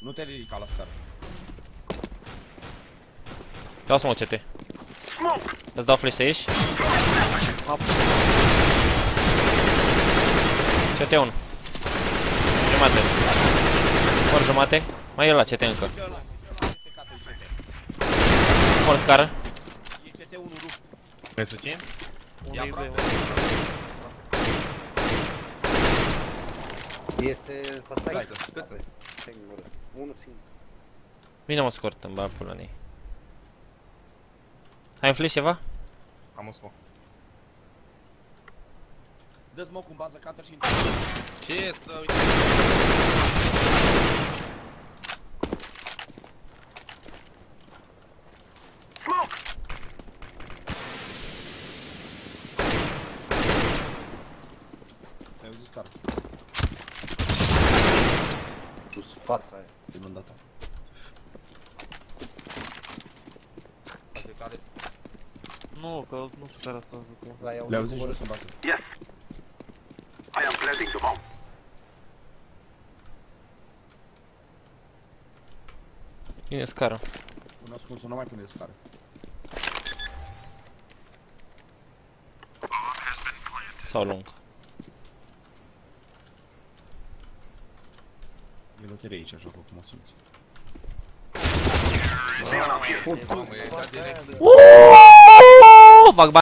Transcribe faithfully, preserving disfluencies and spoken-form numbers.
Nu te ridica la scară. Dau să mă C T. Îți dau flash să ieși. C T unu. Jumate. Ori jumate. Mai e la C T încă. Ori scară. E C T unu rupt. Mai susțin? E aproape. Este pe site. Cât? Singur. Unul singur. Bine mă scurt în bag pula nei. Ai un flash ceva? Am un smoke. Dă smoke în bază, counter și în Ce să uite? ai auzit scară. Dus fața aia. Din îndată. Nu, că nu știu care să zic. La ea Le auzit jos în bază. Yes. I am planting the bomb. Bine scară. Un ascuns, nu mai pune scară. Sau lung. E loterie aici, jocul, cum o simți. Mamă, e dat direct. Uuuu! Fac bani.